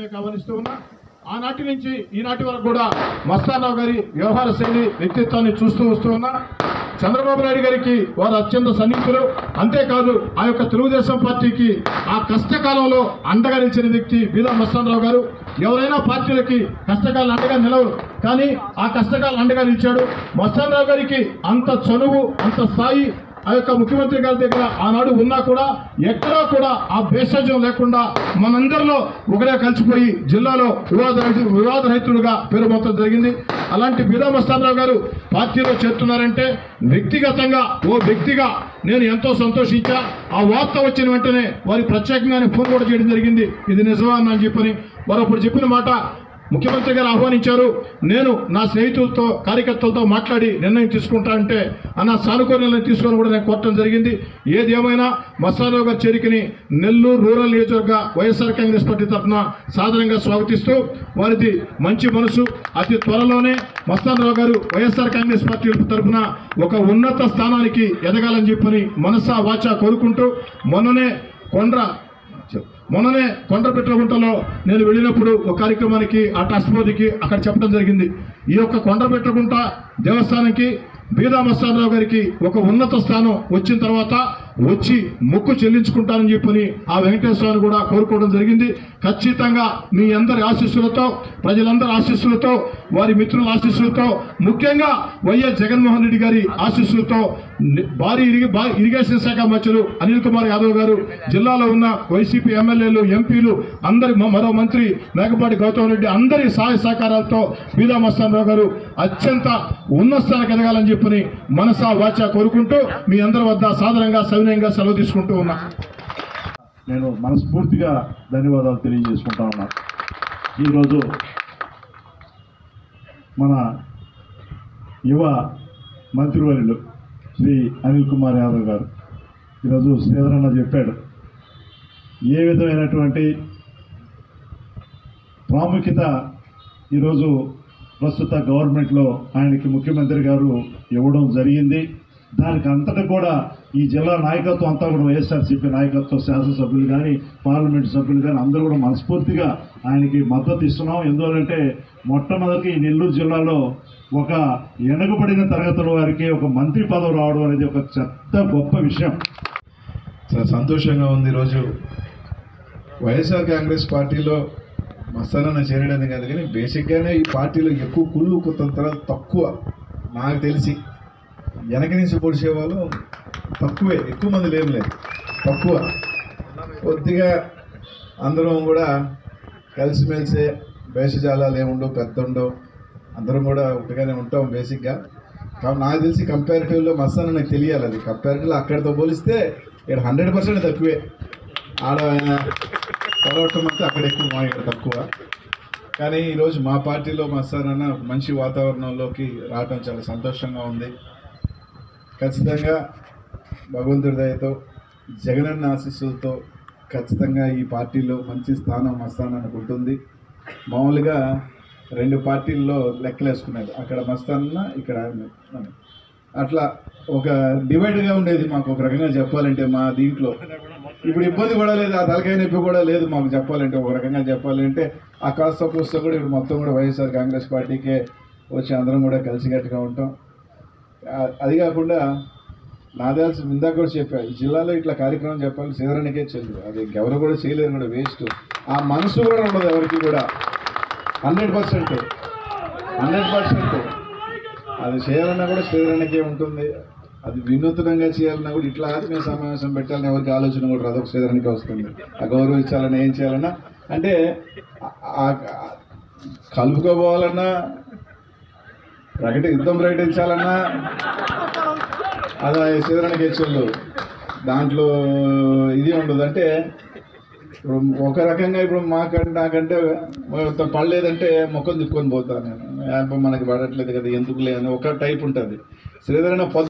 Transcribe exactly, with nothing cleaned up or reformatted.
ప్రత్యేకంగా గమనిస్తూ ఉన్నా. ఆనాటి నుంచి ఈనాటి వరకు కూడా మస్తానరావు గారి వ్యవహార శైలి వ్యక్తిత్వాన్ని చూస్తూ వస్తూ ఉన్నా. చంద్రబాబు నాయుడు గారికి వారు అత్యంత సన్నిహితులు. అంతేకాదు ఆ యొక్క తెలుగుదేశం పార్టీకి ఆ కష్టకాలంలో అండగా నిలిచిన వ్యక్తి బీదా మస్తానరావు గారు. ఎవరైనా పార్టీలకి కష్టకాలం అండగా నిలవరు, కానీ ఆ కష్టకాలం అండగా నిలిచాడు. మస్తానరావు గారికి అంత చనువు, అంత స్థాయి ఆ యొక్క ముఖ్యమంత్రి గారి దగ్గర ఆనాడు ఉన్నా కూడా ఎక్కడా కూడా ఆ భేషజం లేకుండా మనందరిలో ఒకడే కలిసిపోయి జిల్లాలో వివాద వివాదరహితుడుగా పేరు మొత్తం జరిగింది. అలాంటి బీదా మస్తానరావు గారు పార్టీలో చేరుతున్నారంటే వ్యక్తిగతంగా ఓ వ్యక్తిగా నేను ఎంతో సంతోషించా. ఆ వార్త వచ్చిన వెంటనే వారి ప్రత్యేకంగానే ఫోన్ కూడా చేయడం జరిగింది. ఇది నిజమా అని చెప్పని వారు అప్పుడు చెప్పిన మాట ముఖ్యమంత్రి గారు ఆహ్వానించారు. నేను నా స్నేహితులతో కార్యకర్తలతో మాట్లాడి నిర్ణయం తీసుకుంటా అంటే అన్న సానుకూల నిర్ణయం తీసుకొని కూడా నేను కోరటం జరిగింది. ఏది ఏమైనా మస్తానరావు గారి చేరికని నెల్లూరు రూరల్ నియోజకవర్గ వైఎస్ఆర్ కాంగ్రెస్ పార్టీ తరఫున సాధారణంగా స్వాగతిస్తూ వారిది మంచి మనసు. అతి త్వరలోనే మస్తానరావు గారు వైఎస్ఆర్ కాంగ్రెస్ పార్టీ తరఫున ఒక ఉన్నత స్థానానికి ఎదగాలని చెప్పని మనసా వాచా కోరుకుంటూ మొన్ననే కొండ్ర మొన్ననే కొండ్రపెట్రగుంటలో నేను వెళ్ళినప్పుడు ఒక కార్యక్రమానికి ఆ ట్రస్ట్ బోర్డుకి అక్కడ చెప్పడం జరిగింది. ఈ యొక్క కొండ్రపెట్రగుంట దేవస్థానానికి బీదా మస్తానరావు గారికి ఒక ఉన్నత స్థానం వచ్చిన తర్వాత వచ్చి మొక్కు చెల్లించుకుంటానని చెప్పని ఆ వెంకటేశ్వరాన్ని కూడా కోరుకోవడం జరిగింది. ఖచ్చితంగా మీ అందరి ఆశీస్సులతో, ప్రజలందరి ఆశీస్సులతో, వారి మిత్రుల ఆశీస్సులతో, ముఖ్యంగా వైఎస్ జగన్మోహన్ రెడ్డి గారి ఆశీస్సులతో భారీ ఇరిగేషన్ శాఖ మంత్రులు అనిల్ కుమార్ యాదవ్ గారు, జిల్లాలో ఉన్న వైసీపీ ఎమ్మెల్యేలు, ఎంపీలు, అందరి మరో మంత్రి మేకపాటి గౌతమ్ రెడ్డి అందరి సహాయ సహకారాలతో బీదా మస్తానరావు గారు అత్యంత ఉన్నత స్థానానికి ఎదగాలని చెప్పని మనసా వాచా కోరుకుంటూ మీ అందరి వద్ద సాధారణంగా సవినయంగా సెలవు తీసుకుంటూ ఉన్నా. నేను మనస్ఫూర్తిగా ధన్యవాదాలు తెలియజేసుకుంటా ఉన్నా. ఈరోజు మన యువ మంత్రివర్యులు శ్రీ అనిల్ కుమార్ యాదవ్ గారు ఈరోజు శ్రీధరన్న చెప్పాడు ఏ విధమైనటువంటి ప్రాముఖ్యత ఈరోజు ప్రస్తుత గవర్నమెంట్లో ఆయనకి ముఖ్యమంత్రి గారు ఇవ్వడం జరిగింది. దానికి అంతటా కూడా ఈ జిల్లా నాయకత్వం అంతా కూడా వైఎస్ఆర్సీపీ నాయకత్వం, శాసనసభ్యులు కానీ, పార్లమెంట్ సభ్యులు కానీ అందరూ కూడా మనస్ఫూర్తిగా ఆయనకి మద్దతు ఇస్తున్నాం. ఎందుకంటే మొట్టమొదటి ఈ నెల్లూరు జిల్లాలో ఒక వెనుకబడిన తరగతుల వారికి ఒక మంత్రి పదవి రావడం అనేది ఒక చెత్త గొప్ప విషయం. చాలా సంతోషంగా ఉంది. ఈరోజు వైఎస్ఆర్ కాంగ్రెస్ పార్టీలో మస్తానన్న చేరడానికి కాదు, కానీ బేసిక్గానే ఈ పార్టీలో ఎక్కువ కుళ్ళు కుతంత్రాలు తక్కువ. నాకు తెలిసి వెనక నుంచి పొడిచేవాళ్ళు తక్కువే, ఎక్కువ మంది లేరు లేదు తక్కువ. కొద్దిగా అందరం కూడా కలిసిమెలిసే, భేషజాలాలు ఏముండవు, పెద్ద ఉండవు, అందరం కూడా ఒకటిగానే ఉంటాం బేసిక్గా. కాబట్టి నాకు తెలిసి కంపారిటివ్లో మస్తానన్న నాకు తెలియాలి. అది కంపారిటివ్లో అక్కడితో పోలిస్తే ఇక్కడ హండ్రెడ్ పర్సెంట్ తక్కువే. ఆడ పొడవటం అంతా అక్కడ ఎక్కువ, మా ఇక్కడ తక్కువ. కానీ ఈరోజు మా పార్టీలో మస్తానన్న మంచి వాతావరణంలోకి రావటం చాలా సంతోషంగా ఉంది. ఖచ్చితంగా భగవంతుడి దయతో, జగనన్న ఆశీస్సులతో ఖచ్చితంగా ఈ పార్టీలో మంచి స్థానం మస్తానన్నకు ఉంటుంది. మామూలుగా రెండు పార్టీల్లో లెక్కలేసుకునేది, అక్కడ మస్తానన్న, ఇక్కడ అట్లా ఒక డివైడ్గా ఉండేది మాకు. ఒక రకంగా చెప్పాలంటే మా దీంట్లో ఇప్పుడు ఇబ్బంది కూడా లేదు, ఆ తలకాయ నొప్పి కూడా లేదు మాకు చెప్పాలంటే. ఒక రకంగా చెప్పాలంటే ఆ కాస్త పుస్తకం కూడా ఇప్పుడు మొత్తం కూడా వైఎస్ఆర్ కాంగ్రెస్ పార్టీకే వచ్చి అందరం కూడా కలిసికట్టుగా ఉంటాం. అది కాకుండా నా తెలిసి ఇందాక కూడా చెప్పారు, ఈ జిల్లాలో ఇట్లా కార్యక్రమం చెప్పాలి శ్రీధరన్నకే చెల్లు, అది ఇంకెవరు కూడా చేయలేరు కూడా, వేస్ట్. ఆ మనసు కూడా ఉండదు ఎవరికి కూడా. హండ్రెడ్ పర్సెంట్ హండ్రెడ్ పర్సెంట్ అది చేయాలన్నా కూడా శ్రీధరన్నకే ఉంటుంది. అది వినూత్నంగా చేయాలన్నా కూడా ఇట్లా ఆత్మీయ సమావేశం పెట్టాలని ఎవరికి ఆలోచన కూడా రాదు, శ్రీధరన్నకే వస్తుంది. ఆ గౌరవించాలన్నా ఏం చేయాలన్నా అంటే కలుపుకోపోవాలన్నా, ప్రకటి యుద్ధం ప్రకటించాలన్నా అది శ్రీధరన్నకే చెల్లు. దాంట్లో ఇది ఉండదు. అంటే ఇప్పుడు ఒక రకంగా ఇప్పుడు మాకంటే నాకంటే పడలేదంటే మొక్కలు తిప్పుకొని పోతాను నేను, మనకి పడట్లేదు కదా ఎందుకు లేదని ఒక టైప్ ఉంటుంది. శ్రీధరన్న